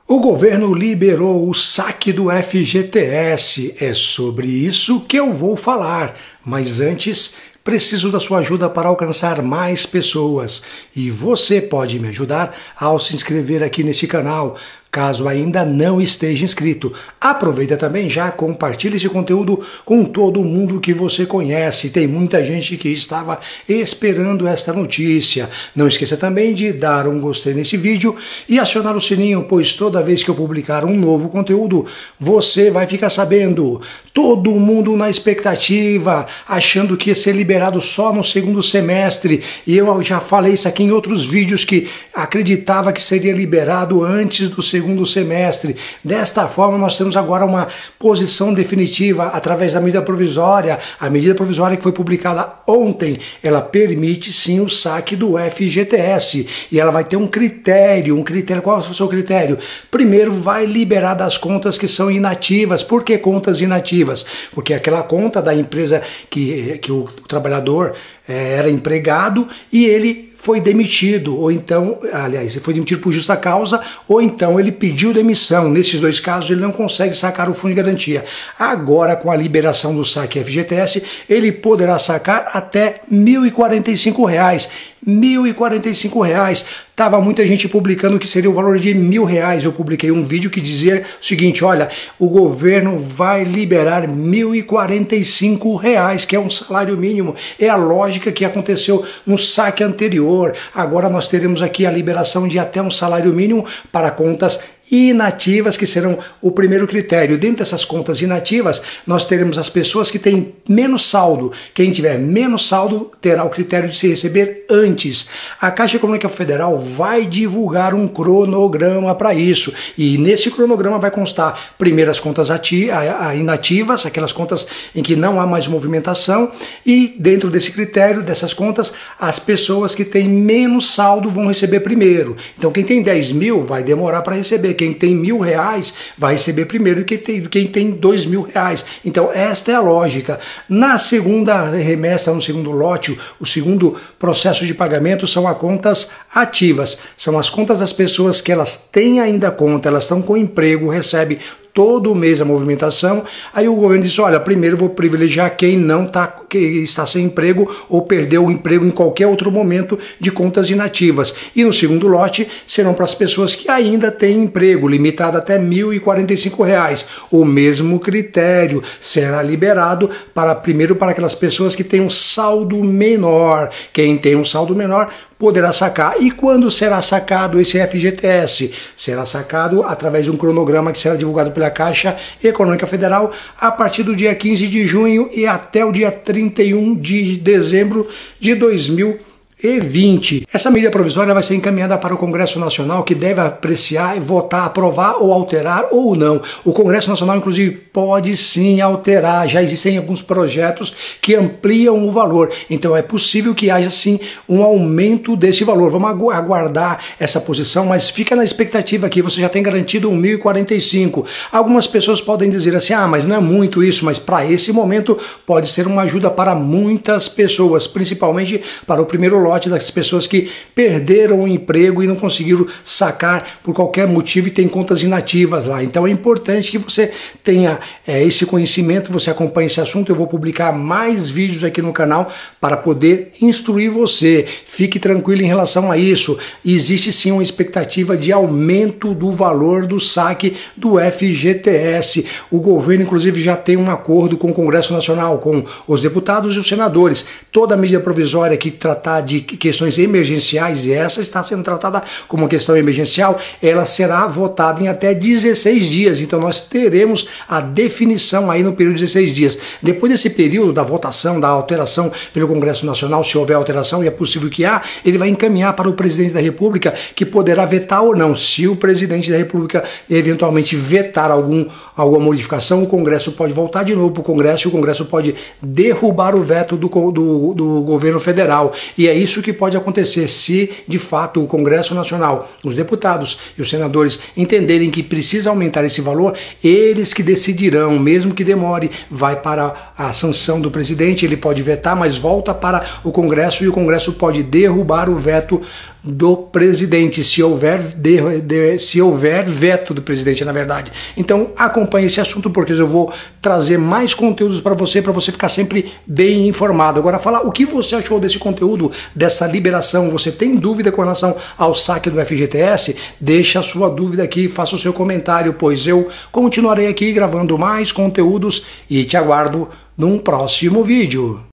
O governo liberou o saque do FGTS. É sobre isso que eu vou falar. Mas antes, preciso da sua ajuda para alcançar mais pessoas. E você pode me ajudar ao se inscrever aqui nesse canal, caso ainda não esteja inscrito. Aproveita também já, compartilhe esse conteúdo com todo mundo que você conhece. Tem muita gente que estava esperando esta notícia. Não esqueça também de dar um gostei nesse vídeo e acionar o sininho, pois toda vez que eu publicar um novo conteúdo, você vai ficar sabendo. Todo mundo na expectativa, achando que ia ser liberado só no segundo semestre. E eu já falei isso aqui em outros vídeos, que acreditava que seria liberado antes do segundo semestre. Desta forma, nós temos agora uma posição definitiva através da medida provisória. A medida provisória que foi publicada ontem, ela permite sim o saque do FGTS. E ela vai ter um critério. Qual é o seu critério? Primeiro, vai liberar das contas que são inativas. Por que contas inativas? Porque aquela conta da empresa que o trabalhador era empregado e ele foi demitido, ou então, aliás, ele foi demitido por justa causa, ou então ele pediu demissão. Nesses dois casos, ele não consegue sacar o fundo de garantia. Agora, com a liberação do saque FGTS, ele poderá sacar até R$ 1.045. R$ 1.045. Tava muita gente publicando que seria o valor de R$ 1.000. Eu publiquei um vídeo que dizia o seguinte: olha, o governo vai liberar R$ 1.045, que é um salário mínimo. É a lógica que aconteceu no saque anterior. Agora nós teremos aqui a liberação de até um salário mínimo para contas inativas, que serão o primeiro critério. Dentro dessas contas inativas, nós teremos as pessoas que têm menos saldo. Quem tiver menos saldo terá o critério de se receber antes. A Caixa Econômica Federal vai divulgar um cronograma para isso. E nesse cronograma vai constar primeiro as contas inativas, aquelas contas em que não há mais movimentação, e dentro desse critério, dessas contas, as pessoas que têm menos saldo vão receber primeiro. Então quem tem 10 mil vai demorar para receber. Quem tem R$ 1.000 vai receber primeiro do que quem tem R$ 2.000. Então esta é a lógica. Na segunda remessa, no segundo lote, o segundo processo de pagamento são as contas ativas. São as contas das pessoas que elas têm ainda conta, elas estão com emprego, recebem todo mês a movimentação. Aí o governo disse: olha, primeiro vou privilegiar quem que está sem emprego ou perdeu o emprego em qualquer outro momento, de contas inativas. E no segundo lote serão para as pessoas que ainda têm emprego, limitado até R$ 1.045. O mesmo critério será liberado primeiro para aquelas pessoas que têm um saldo menor. Quem tem um saldo menor poderá sacar. E quando será sacado esse FGTS? Será sacado através de um cronograma que será divulgado pela Caixa Econômica Federal a partir do dia 15 de junho e até o dia 31 de dezembro de 2020. Essa medida provisória vai ser encaminhada para o Congresso Nacional, que deve apreciar, votar, aprovar ou alterar ou não. O Congresso Nacional, inclusive, pode sim alterar. Já existem alguns projetos que ampliam o valor. Então é possível que haja sim um aumento desse valor. Vamos aguardar essa posição, mas fica na expectativa que você já tem garantido R$ 1.045. Algumas pessoas podem dizer assim: ah, mas não é muito isso, mas para esse momento pode ser uma ajuda para muitas pessoas, principalmente para o primeiro lote das pessoas que perderam o emprego e não conseguiram sacar por qualquer motivo e tem contas inativas lá. Então é importante que você tenha esse conhecimento, você acompanhe esse assunto. Eu vou publicar mais vídeos aqui no canal para poder instruir você. Fique tranquilo em relação a isso. Existe sim uma expectativa de aumento do valor do saque do FGTS. O governo, inclusive, já tem um acordo com o Congresso Nacional, com os deputados e os senadores. Toda a medida provisória que tratar de questões emergenciais, e essa está sendo tratada como uma questão emergencial, ela será votada em até 16 dias. Então nós teremos a definição aí no período de 16 dias. Depois desse período da votação, da alteração pelo Congresso Nacional, se houver alteração, e é possível que há, ele vai encaminhar para o presidente da República, que poderá vetar ou não. Se o presidente da República eventualmente vetar alguma modificação, o Congresso pode voltar de novo para o Congresso, e o Congresso pode derrubar o veto do governo federal. E é isso que pode acontecer se, de fato, o Congresso Nacional, os deputados e os senadores entenderem que precisa aumentar esse valor. Eles que decidirão, mesmo que demore, vai para a sanção do presidente, ele pode vetar, mas volta para o Congresso e o Congresso pode derrubar o veto do presidente, se houver veto do presidente, na verdade. Então acompanhe esse assunto, porque eu vou trazer mais conteúdos para você ficar sempre bem informado. Agora, fala o que você achou desse conteúdo, dessa liberação. Você tem dúvida com relação ao saque do FGTS? Deixa a sua dúvida aqui, faça o seu comentário, pois eu continuarei aqui gravando mais conteúdos e te aguardo num próximo vídeo.